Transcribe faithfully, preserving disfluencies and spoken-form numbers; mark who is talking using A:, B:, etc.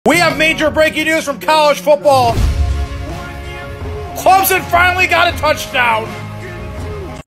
A: We have major breaking news from college football. Clemson finally got a touchdown.